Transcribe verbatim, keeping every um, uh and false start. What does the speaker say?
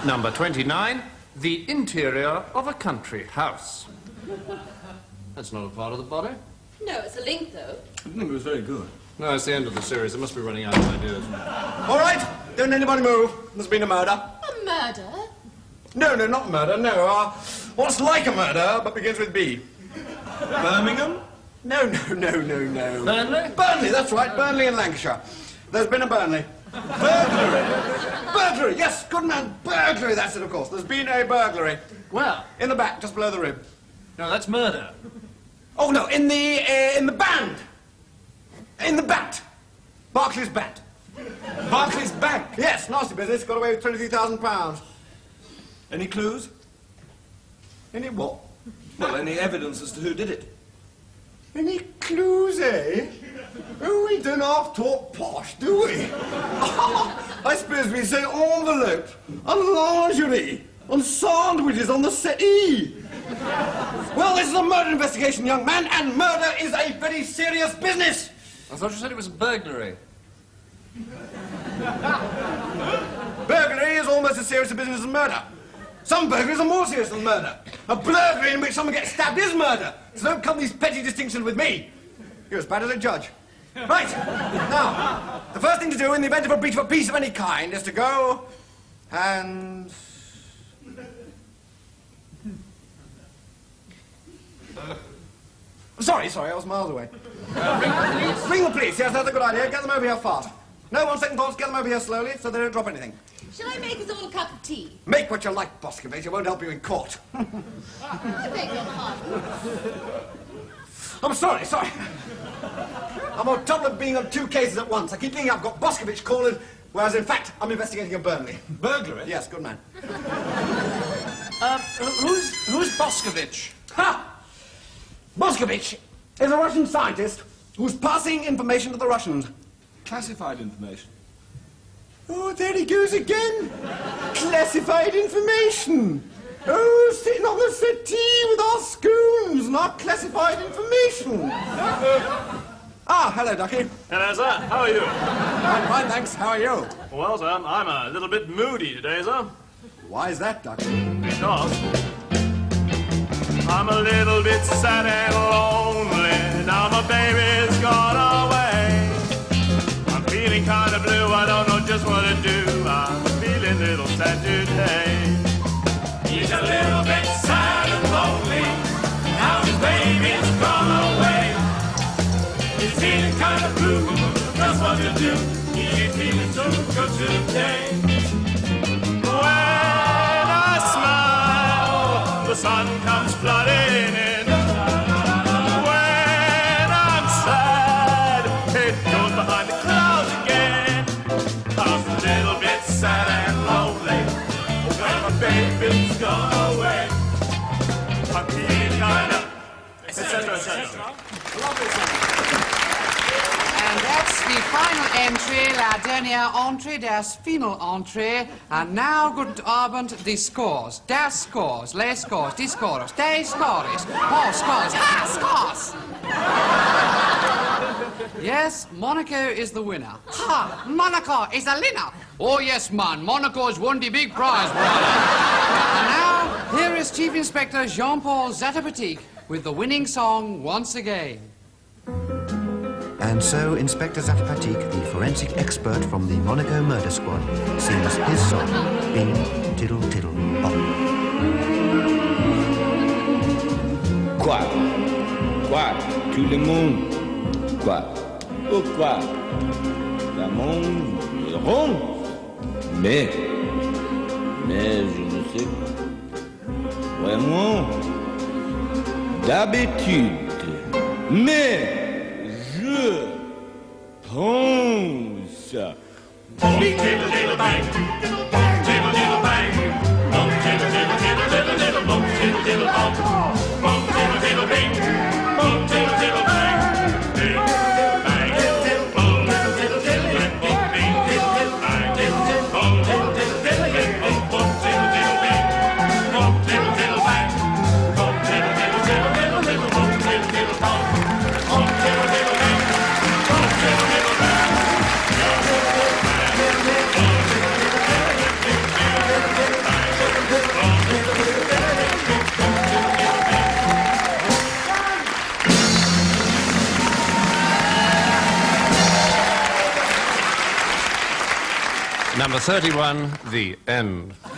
Number twenty-nine, the interior of a country house. That's not a part of the body. No, it's a link, though. I didn't think it was very good. No, it's the end of the series. It must be running out of ideas. All right, don't anybody move. There's been a murder. A murder? No, no, not murder, no. Uh, what's like a murder, but begins with B? Birmingham? No, no, no, no, no. Burnley? Burnley, that's right, Burnley in Lancashire. There's been a Burnley. Burglary. Burglary, yes, good man. Burglary, that's it, of course. There's been a burglary. Where? In the back, just below the rib. No, that's murder. Oh, no, in the, uh, in the band. In the bat. Barclays Bat. Barclays Bank. Yes, nasty business. Got away with twenty-three thousand pounds. Any clues? Any what? Well, any evidence as to who did it? Any clues, eh? Oh, we don't half talk posh, do we? I suppose we say envelope, and lingerie, and sandwiches on the settee. Well, this is a murder investigation, young man, and murder is a very serious business. I thought you said it was a burglary. Burglary is almost as serious a business as murder. Some burglaries are more serious than murder. A burglary in which someone gets stabbed is murder. So don't come these petty distinctions with me. You're as bad as a judge. Right. Now, the first thing to do in the event of a breach of a peace of any kind is to go and... Sorry, sorry, I was miles away. Uh, ring the police? Ring the police, yes, that's a good idea. Get them over here fast. No, one second thoughts, get them over here slowly so they don't drop anything. Shall I make us all a cup of tea? Make what you like, Boscovich. It won't help you in court. I beg your pardon. I'm sorry, sorry. I'm on top of being on two cases at once. I keep thinking I've got Boscovich calling, whereas in fact I'm investigating a Burnley. Burglary? Yes, good man. Uh, who's, who's Boscovich? Ha! Boscovich is a Russian scientist who's passing information to the Russians. Classified information. Oh, there he goes again. Classified information. Oh, sitting on the settee with our scones and our classified information. Ah, hello, Ducky. Hello, sir. How are you? I'm fine, thanks. How are you? Well, sir, I'm a little bit moody today, sir. Why is that, Ducky? Because I'm a little bit sad and lonely. Now my baby's gone away. I'm feeling kind of blue. I don't know just what to do. I'm feeling a little sad today. He's a little bit sad and lonely. Now his baby's gone away. He's feeling kind of blue. Just what to do. He ain't feeling so good today. When I smile, the sun comes flooding in. When I'm sad, it goes behind the clouds again. I'm a little bit sad and lonely when my baby's gone away. I'm feeling kind of, et cetera, et cetera. And that's the final entry, la dernière entrée, das final entrée. And now, good Abend, the scores. Das scores, les scores, die scores, des scores, oh, scores, ha, scores! Yes, Monaco is the winner. Ha, Monaco is the winner. Oh, yes, man, Monaco's won the big prize, brother. And now, here is Chief Inspector Jean-Paul Zatapatique with the winning song once again. And so Inspector Zatapatique, the forensic expert from the Monaco Murder Squad, sings his song, Bing Tiddle Tiddle Bop. Quoi? Quoi? Tout le monde? Quoi? Pourquoi? Le monde est rond? Mais, mais je ne sais vraiment d'habitude. Mais je pense. Bing, tiddle, tiddle, bang. Tiddle, tiddle, bang. Bum, tiddle, tiddle, tiddle, tiddle, tiddle, bum, tiddle, tiddle, bum. Bum, tiddle, tiddle, bing. Bum, tiddle, tiddle, bang. Bing, bang. Bum, tiddle, tiddle, tiddle, bing, bing, tiddle, bang. Bum, tiddle, tiddle, tiddle, bing, bum, bum, tiddle, tiddle, bing. Bum, tiddle, tiddle, bang. Bum, tiddle, tiddle, tiddle, tiddle, tiddle, bum, tiddle, tiddle, bum. Bum, tiddle, tiddle, bang. Bum, tiddle, tiddle, bang. Number thirty-one, The End.